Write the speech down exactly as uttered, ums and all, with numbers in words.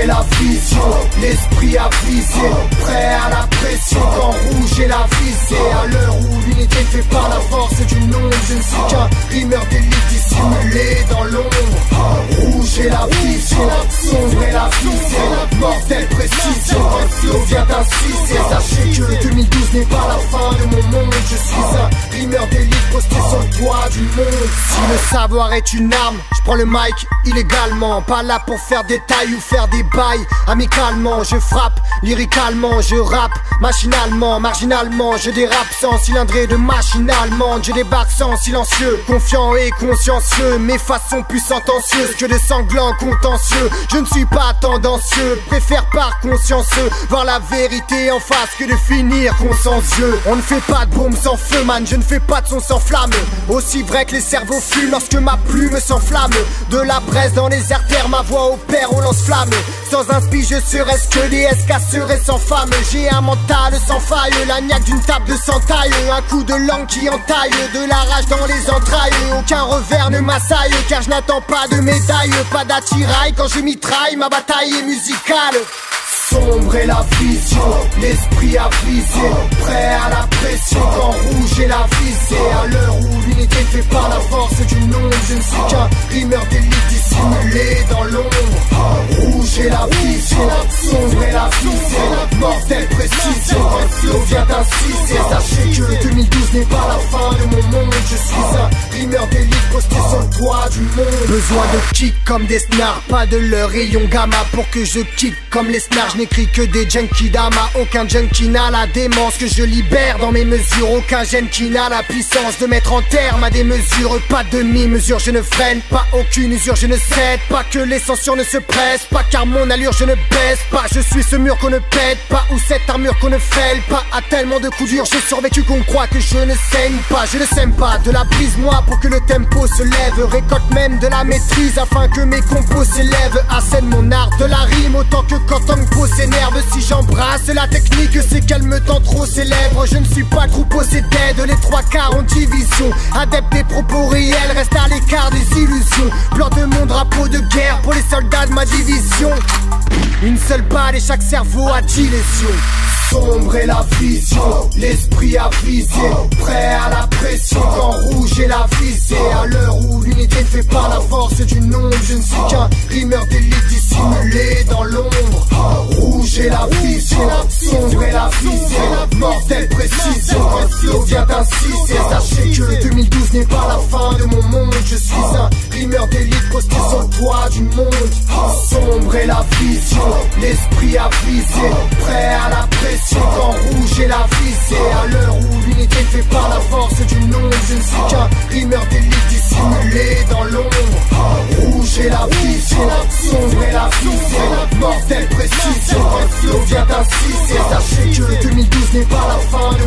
et la vision, l'esprit avisé, prêt à la pression quand rouge est la visée. À l'heure où l'unité ne fait pas la force du nombre, je ne suis qu'un rimeur d'élite dissimulé dans l'ombre. Rouge et la vision, sombre et la visée, mortelle précision, un flow vient d'inciser. Sachez que deux mille douze n'est pas la fin de mon monde, je suis un rimeur d'élite posté sur le toit du monde. Si le savoir est une arme, je prends le mic illégalement, pas là pour faire des tailles ou faire des bails. Amicalement, je frappe, lyricalement, je rappe, machinalement, marginalement, je dérape sans cylindrée de machine allemande. Je débarque sans silencieux, confiant et consciencieux, mes façons plus sentencieuses que de sanglants contentieux. Je ne suis pas tendancieux, préfère par consciencieux voir la vérité en face que de finir consensueux. On ne fait pas de bombe sans feu, man, je ne fais pas de son sans flamme. Aussi vrai que les cerveaux fument lorsque ma plume s'enflamme. De la braise dans les artères, ma voix opère, on lance flamme. Sans inspi, je serais ce que des S K seraient sans femme. J'ai un mental sans faille, la niaque d'une table de centaille. Un coup de langue qui entaille, de la rage dans les entrailles. Aucun revers ne m'assaille, car je n'attends pas de médaille. Pas d'attirail quand je mitraille, ma bataille est musicale. Sombre et la vision, l'esprit avisé, prêt à la pression quand rouge est la visée. À l'heure où l'unité ne fait pas la force du nombre, je ne suis qu'un rimeur d'élite dissimulé dans l'ombre. Rouge et la vision, sombre et la visée, mortelle précision, un flow vient d'inciser. Sachez que deux mille douze n'est pas la fin de mon monde, je suis un rimeur d'élite posté sur le toit du monde. Besoin de kick comme des snars, pas de leur rayon gamma pour que je kick comme les snars. Je n'écris que des junkies d'ama, aucun junkie n'a la démence que je libère dans mes mesures. Aucun gène qui n'a la puissance de mettre en terme à des mesures. Pas de demi-mesure, je ne freine pas, aucune usure, je ne cède pas. Que les censures ne se pressent pas, car mon allure je ne baisse pas. Je suis ce mur qu'on ne pète pas, ou cette armure qu'on ne fêle pas. À tellement de coups durs, j'ai survécu qu'on croit que je ne saigne pas. Je ne sème pas de la prise moi pour que le tempo se lève. Récolte même de la maîtrise afin que mes compos s'élèvent. Assène mon art de la rime autant que quand on me pose s'énerve. Si j'embrasse la technique, c'est qu'elle me tend trop ses lèvres. Je ne suis pas le troupeau, c'est dead, les trois quarts en division. Adepte des propos réels, reste à l'écart des illusions. Plante mon drapeau de guerre pour les soldats de ma division. Une seule balle et chaque cerveau a dix lésions. Sombre et la vision, l'esprit avisé, prêt à la pression quand rouge est la visée. À l'heure où l'unité ne fait pas la force du nombre, je ne suis qu'un rimeur d'élite dissimulé dans l'ombre. Rouge et la vision, sombre et la visée, mortelle précision, un flow vient d'inciser. Sachez que deux mille douze n'est pas la fin de mon monde, je suis un rimeur d'élite posté sur le toit du monde. Sombre et la vision, l'esprit avisé, prêt à la pression quand rouge est la visée. À l'heure où l'unité ne fait pas la force du nombre, je ne suis qu'un rimeur d'élite dissimulé dans l'ombre. Rouge est la vision, sombre est la visée, mortelle précision, un flow vient d'inciser. Sachez que deux mille douze n'est pas la fin de